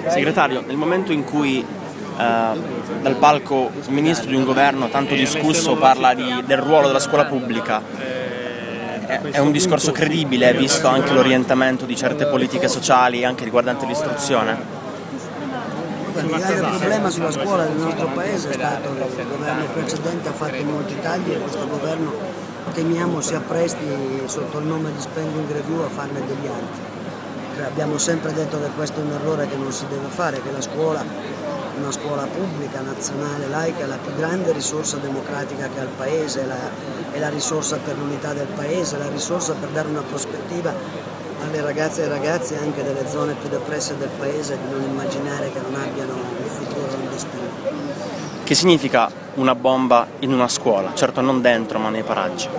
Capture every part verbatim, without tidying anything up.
Segretario, nel momento in cui eh, dal palco il ministro di un governo tanto discusso parla di, del ruolo della scuola pubblica, è, è un discorso credibile, visto anche l'orientamento di certe politiche sociali anche riguardanti l'istruzione? Il grande problema sulla scuola del nostro paese è stato che il governo precedente ha fatto molti tagli e questo governo temiamo si appresti sotto il nome di spending review a farne degli altri. Abbiamo sempre detto che questo è un errore che non si deve fare, che la scuola, una scuola pubblica, nazionale, laica, è la più grande risorsa democratica che ha il Paese, è la, è la risorsa per l'unità del Paese, è la risorsa per dare una prospettiva alle ragazze e ai ragazzi anche delle zone più depresse del Paese di non immaginare che non abbiano un futuro e un destino. Che significa una bomba in una scuola? Certo non dentro, ma nei paraggi.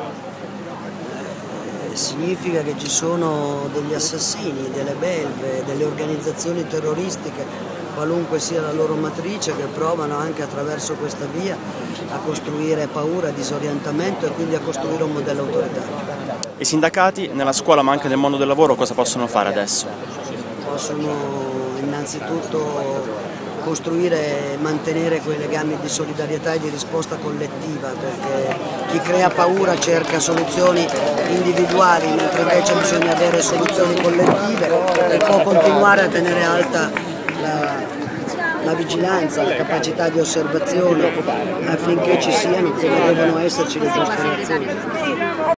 Significa che ci sono degli assassini, delle belve, delle organizzazioni terroristiche, qualunque sia la loro matrice, che provano anche attraverso questa via a costruire paura, disorientamento e quindi a costruire un modello autoritario. I sindacati nella scuola ma anche nel mondo del lavoro cosa possono fare adesso? Possono innanzitutto costruire e mantenere quei legami di solidarietà e di risposta collettiva, perché chi crea paura cerca soluzioni individuali, mentre invece bisogna avere soluzioni collettive e può continuare a tenere alta la, la vigilanza, la capacità di osservazione affinché ci siano, come devono esserci, le giuste reazioni.